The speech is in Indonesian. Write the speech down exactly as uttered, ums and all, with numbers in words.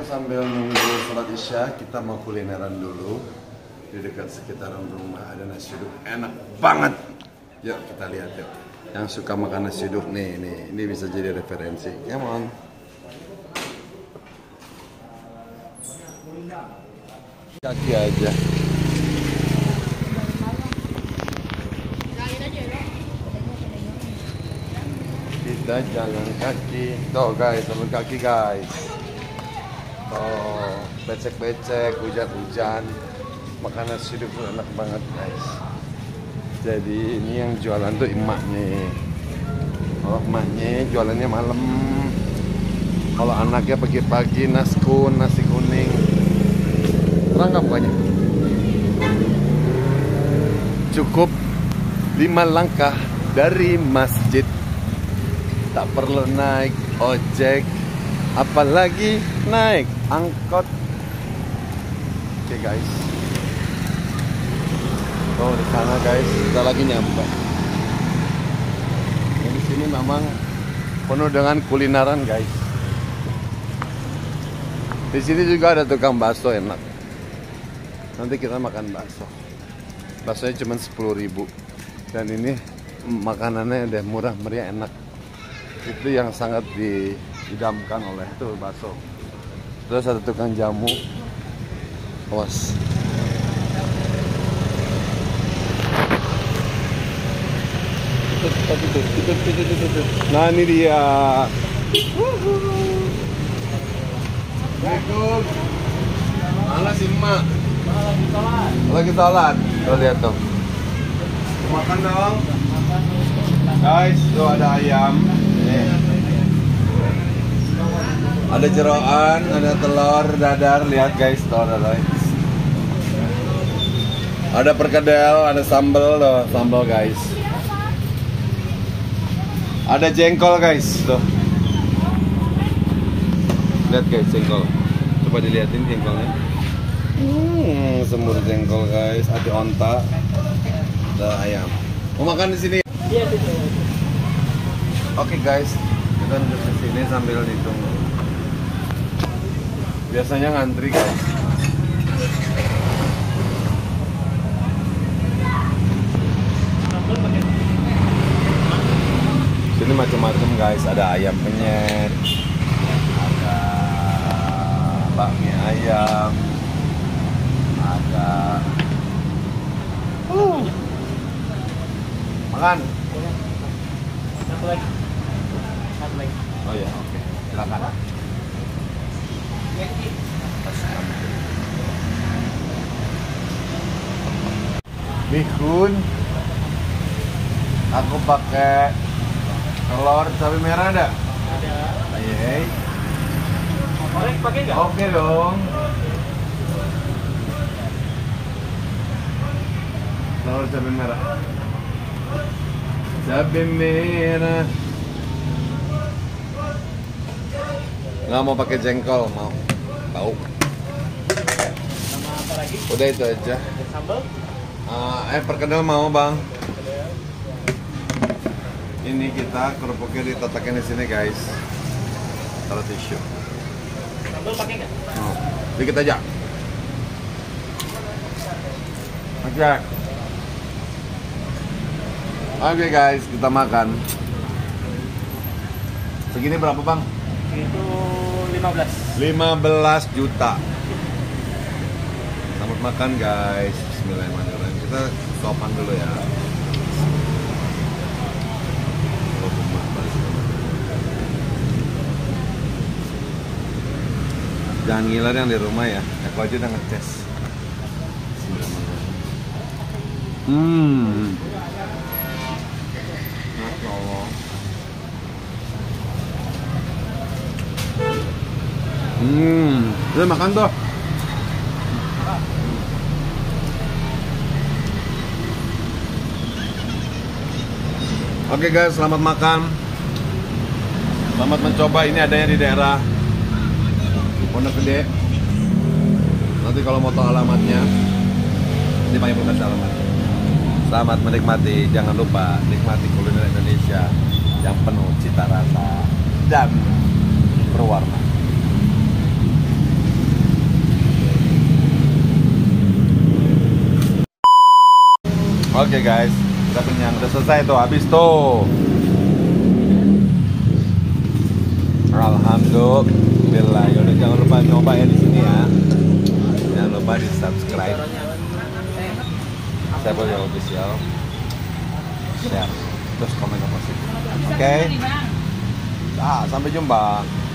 sambil nunggu sholat isya, kita mau kulineran dulu di dekat sekitaran rumah. Ada nasi uduk enak banget. Yuk kita lihat yuk. Yang suka makan nasi uduk nih, nih, ini bisa jadi referensi. Come on. Kaki aja. Kita jalan kaki. Tuh guys, jalan kaki guys. Tuh, becek-becek, hujan-hujan. Makan nasi uduk enak banget guys. Jadi ini yang jualan tuh emaknya. Kalau emaknya jualannya malam. Kalau anaknya pagi-pagi naskun, nasi kuning. Terang nggak bukannya? Cukup lima langkah dari masjid. Tak perlu naik ojek, apalagi naik angkot. Oke guys. Oh di sana guys, kita lagi nyampe. Di sini memang penuh dengan kulineran guys. Di sini juga ada tukang bakso enak. Nanti kita makan bakso. Baksonya cuma sepuluh ribu. Dan ini makanannya udah murah meriah enak. Itu yang sangat diidamkan oleh tuh bakso. Terus ada tukang jamu. Awas. Nah ini dia. Assalamualaikum. Mana sih emak? Lagi sholat. Lagi sholat. Tuh lihat tuh. Makan dong. Guys, tuh ada ayam. Nih. Ada jeroan, ada telur dadar. Lihat guys, tuh ada guys. Ada perkedel, ada sambal tuh, sambal guys. Ada jengkol guys, tuh. Lihat guys jengkol. Coba dilihatin jengkolnya. Hmm, semur jengkol guys, ada onta, ada ayam. Mau makan di sini? Iya, situ. Oke guys, kita duduk di sini sambil ditunggu. Biasanya ngantri guys. Sini macam-macam guys, ada ayam penyet, ada bakmi ayam, ada uh. makan. Satu lagi. Satu lagi. Oh ya, oke. Okay. Silakan. Bihun. Aku pakai telur cabai merah ada? Ada. Ayy. Boleh pakai nggak? Oke dong. Telur cabai merah. Cabai merah. Nggak mau pakai jengkol, mau tahu? Sama apa lagi? Udah itu aja. Sambal? Uh, eh perkedel mau bang. Ini kita kerupuknya ditatakin di sini guys. Taruh tisu. Sambal pakai nggak? Oh, dikit aja. Oke. Okay. Oke okay guys, kita makan. Segini berapa bang? Itu lima belas. lima belas juta. Selamat makan guys. Bismillahirrahmanirrahim. Kita sopan dulu ya. Jangan ngiler yang di rumah ya. Aku aja udah ngetes. Hmm. Masya Allah. Hmm. Udah makan tuh. Oke okay guys, selamat makan. Selamat mencoba. Ini adanya di daerah Pondok Gede. Nanti kalau mau tahu alamatnya, ini pakai pesan alamat. Selamat menikmati. Jangan lupa nikmati kuliner Indonesia yang penuh cita rasa dan berwarna. Oke guys, udah kenyang, udah selesai tuh, habis tuh. Alhamdulillah, yaudah jangan lupa nyoba ya di sini ya. Jangan lupa di subscribe. Saya boleh official, share, terus komen apa sih? Oke. Ah, sampai jumpa.